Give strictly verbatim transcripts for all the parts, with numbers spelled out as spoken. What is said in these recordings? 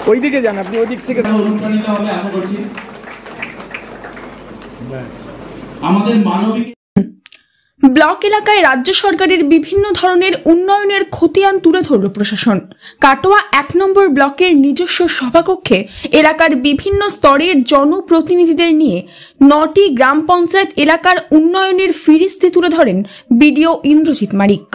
ওইদিকে যান আপনি, ওই দিক থেকে অনুপ্রাণিত হবে আশা করছি। আমাদের মানবিক ব্লক এলাকায় রাজ্য সরকারের বিভিন্ন ধরনের উন্নয়নের খতিয়ান তুলে ধরল প্রশাসন। কাটোয়া এক নম্বর ব্লকের নিজস্ব সভাকক্ষে এলাকার বিভিন্ন স্তরের জনপ্রতিনিধিদের নিয়ে নটি গ্রাম পঞ্চায়েত এলাকার উন্নয়নের ফিরিস্তি তুলে ধরেন বিডিও ইন্দ্রজিৎ মারিক।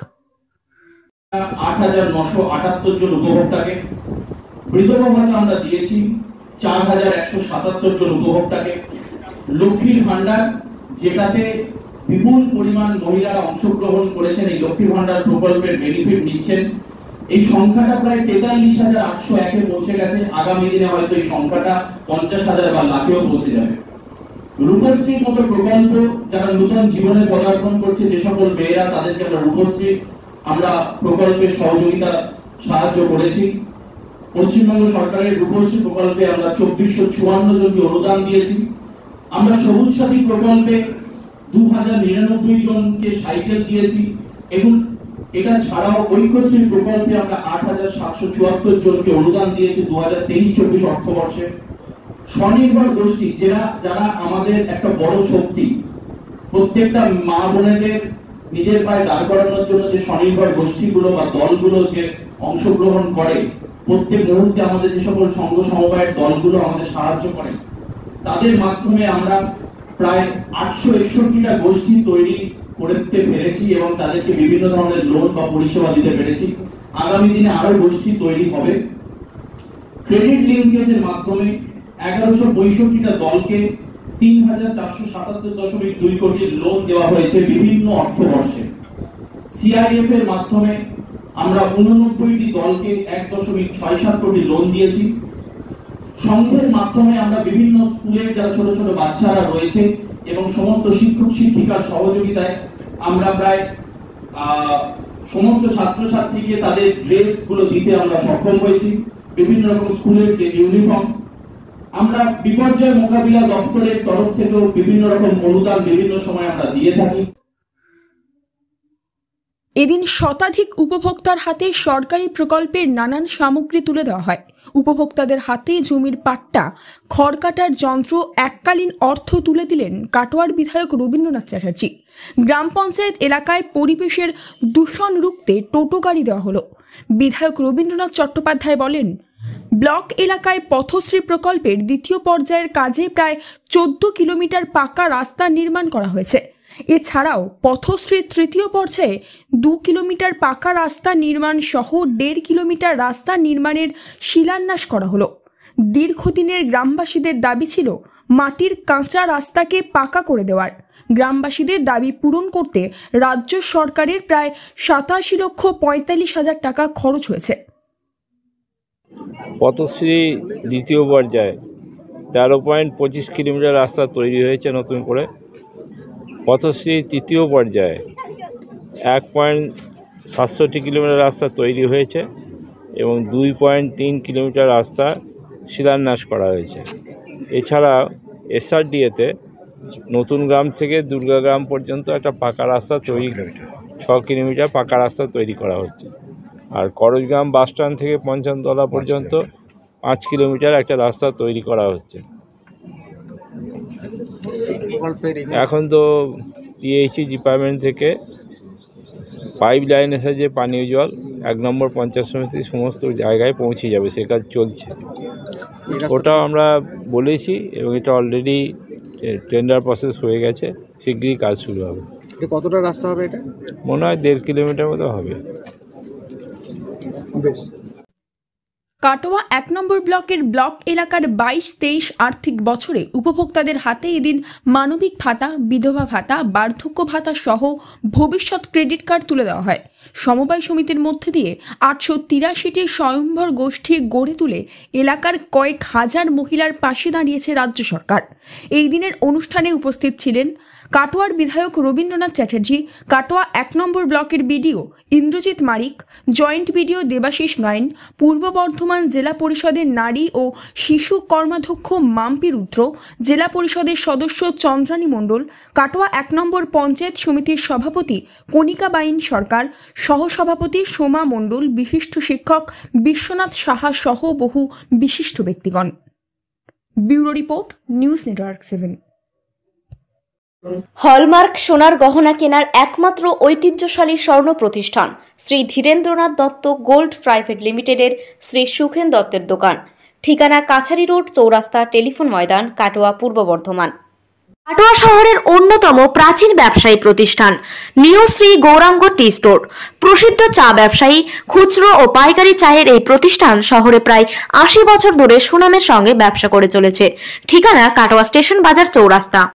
আট হাজার নশো আটাত্তর জন উপভোক্তাকে বিধবা ভাতা আমরা দিয়েছি, চার হাজার একশো সাতাত্তর জন উপভোক্তাকে। লক্ষ্মীর ভান্ডার, যেটাতে বিপুল পরিমাণ মহিলারা অংশগ্রহণ করেছেন, এই লক্ষ্মীর ভান্ডার প্রকল্পের বেনিফিট নিচ্ছেন। এই সংখ্যাটা প্রায় তেতাল্লিশ হাজার আটশো একে পৌঁছে গেছে। আগামী দিনে হয়তো এই সংখ্যাটা পঞ্চাশ হাজার বা লাখেও পৌঁছে যাবে। রূপশ্রীর মতো প্রকল্প, যারা নতুন জীবনে পদার্পণ করছে, যে সকল মেয়েরা, তাদেরকে আমরা রূপশ্রী আমরা প্রকল্পের সহযোগিতা সাহায্য করেছি। পশ্চিমবঙ্গ সরকারের রূপশ্রী প্রকল্পে আমরা চব্বিশশো চুয়ান্ন জনকে অনুদান দিয়েছি। আমরা সবুজ সাথী প্রকল্পে দু হাজার নিরানব্বই জনকে সাইকেল দিয়েছি এবং এটা ছাড়াও ঐক্যশ্রী প্রকল্পে আমরা আট হাজার সাতশো চুয়াত্তর জনকে অনুদান দিয়েছি দু হাজার তেইশ চব্বিশ অর্থবর্ষে। স্বনির্ভর গোষ্ঠী, যারা যারা আমাদের একটা বড় শক্তি, প্রত্যেকটা মা বোনেদের নিজের পায়ে দাঁড় করানোর জন্য যে স্বনির্ভর গোষ্ঠীগুলো বা দলগুলো যে অংশগ্রহণ করে, প্রত্যেক মুহূর্তে আমাদের যে সকল সংঘ সমবায়ের দলগুলো আমাদের সাহায্য করে, তাদের মাধ্যমে আমরা প্রায় আটশো একষট্টিটা গোষ্ঠী তৈরি করতে পেরেছি এবং তাদেরকে বিভিন্ন ধরনের লোন বা পরিষেবা দিতে পেরেছি। আগামী দিনে আরো গোষ্ঠী তৈরি হবে। ক্রেডিট লিঙ্কেজের মাধ্যমে এগারোশো পঁয়ষট্টিটা দলকে তিন হাজার চারশো সাতাত্তর দশমিক দুই কোটি লোন দেওয়া হয়েছে বিভিন্ন অর্থবর্ষে। সিআইএফ এর মাধ্যমে আমরা উননব্বইটি দলকে এক দশমিক ছয় সাত কোটি লোন দিয়েছি। সংঘের মাধ্যমে আমরা বিভিন্ন স্কুলে যারা ছোট ছোট বাচ্চারা রয়েছে এবং সমস্ত শিক্ষক শিক্ষিকার সহযোগিতায় আমরা প্রায় সমস্ত ছাত্রছাত্রীকে তাদের ড্রেস গুলো দিতে আমরা সক্ষম হয়েছি। বিভিন্ন রকম স্কুলের যে ইউনিফর্ম, আমরা বিপর্যয় মোকাবিলা দপ্তরের তরফ থেকেও বিভিন্ন রকম অনুদান বিভিন্ন সময় আমরা দিয়ে থাকি। এদিন শতাধিক উপভোক্তার হাতে সরকারি প্রকল্পের নানান সামগ্রী তুলে দেওয়া হয়। উপভোক্তাদের হাতে জমির পাট্টা, খড় কাটার যন্ত্র, এককালীন অর্থ তুলে দিলেন কাটোয়ার বিধায়ক রবীন্দ্রনাথ চ্যাটার্জি। গ্রাম পঞ্চায়েত এলাকায় পরিবেশের দূষণ রুখতে টোটো গাড়ি দেওয়া হলো। বিধায়ক রবীন্দ্রনাথ চট্টোপাধ্যায় বলেন, ব্লক এলাকায় পথশ্রী প্রকল্পের দ্বিতীয় পর্যায়ের কাজে প্রায় চোদ্দ কিলোমিটার পাকা রাস্তা নির্মাণ করা হয়েছে। এছাড়াও পথশ্রীর তৃতীয় পর্যায়ে দু কিলোমিটার পাকা রাস্তা নির্মাণ সহ দেড় কিলোমিটার রাস্তা নির্মাণের শিলান্যাস করা হলো। দীর্ঘদিনের গ্রামবাসীদের দাবি ছিল মাটির কাঁচা রাস্তাকে পাকা করে দেওয়ার। গ্রামবাসীদের দাবি পূরণ করতে রাজ্য সরকারের প্রায় সাতাশি লক্ষ পঁয়তাল্লিশ হাজার টাকা খরচ হয়েছে। পথশ্রী দ্বিতীয় পর্যায়ে তেরো পয়েন্ট পঁচিশ কিলোমিটার রাস্তা তৈরি হয়েছে নতুন করে। পথশ্রী তৃতীয় পর্যায়ে এক পয়েন্ট সাতষট্টি কিলোমিটার রাস্তা তৈরি হয়েছে এবং দুই পয়েন্ট তিন কিলোমিটার রাস্তা শিলান্যাস করা হয়েছে। এছাড়া এসআরডিএতে নতুন গ্রাম থেকে দুর্গাগ্রাম পর্যন্ত একটা পাকা রাস্তা তৈরি ছ কিলোমিটার পাকা রাস্তা তৈরি করা হচ্ছে। আর করজগ্রাম বাসস্ট্যান্ড থেকে পঞ্চমতলা পর্যন্ত পাঁচ কিলোমিটার একটা রাস্তা তৈরি করা হচ্ছে। এখন তো পিএইচই ডিপার্টমেন্ট থেকে পাইপ লাইন এসে যে পানীয় জল এক নম্বর পঞ্চায়েত সমিতি সমস্ত জায়গায় পৌঁছে যাবে, সে কাজ চলছে। ওটাও আমরা বলেছি এবং এটা অলরেডি টেন্ডার প্রসেস হয়ে গেছে, শীঘ্রই কাজ শুরু হবে। কতটা রাস্তা হবে এটা? মনে হয় দেড় কিলোমিটার মতো হবে। বেশ। কাটোয়া এক নম্বর ব্লকের ব্লক এলাকার বাইশ তেইশ আর্থিক বছরে উপভোক্তাদের হাতে এদিন মানবিক ভাতা, বিধবা ভাতা, বার্ধক্য ভাতা সহ ভবিষ্যৎ ক্রেডিট কার্ড তুলে দেওয়া হয়। সমবায় সমিতির মধ্যে দিয়ে আটশো তিরাশিটি স্বয়ম্ভর গোষ্ঠী গড়ে তুলে এলাকার কয়েক হাজার মহিলার পাশে দাঁড়িয়েছে রাজ্য সরকার। এই দিনের অনুষ্ঠানে উপস্থিত ছিলেন কাটোয়ার বিধায়ক রবীন্দ্রনাথ চ্যাটার্জি, কাটোয়া এক নম্বর ব্লকের BDO Indrajit Marik, joint BDO Debashis Gayen, Purba Bardhaman জেলা পরিষদের নারী ও শিশু কর্মাধ্যক্ষ মাম্পি রুদ্র, জেলা পরিষদের সদস্য চন্দ্রানী মণ্ডল, কাটোয়া এক নম্বর পঞ্চায়েত সমিতির সভাপতি কণিকা বাইন সরকার, সহসভাপতি সোমা মণ্ডল, বিশিষ্ট শিক্ষক বিশ্বনাথ সাহা সহ বহু বিশিষ্ট ব্যক্তিগণ। Bureau report, news network seven. Hallmark সোনার গহনা কেনার একমাত্র ঐতিহ্যশালী স্বর্ণ প্রতিষ্ঠান শ্রী ধীরেন্দ্রনাথ দত্ত গোল্ড প্রাইভেট লিমিটেডের শ্রী সুখেন দত্তের দোকান। ঠিকানা কাছারি রোড, চৌরাস্তা, টেলিফোন ময়দান, কাটোয়া, পূর্ব বর্ধমান। কাটোয়া শহরের অন্যতম প্রাচীন ব্যবসায়ী প্রতিষ্ঠান new Shri Gouranga tea store. প্রসিদ্ধ চা ব্যবসায়ী, খুচরো ও পাইকারি চায়ের এই প্রতিষ্ঠান শহরে প্রায় আশি বছর ধরে সুনামের সঙ্গে ব্যবসা করে চলেছে। ঠিকানা কাটোয়া স্টেশন বাজার, চৌরাস্তা।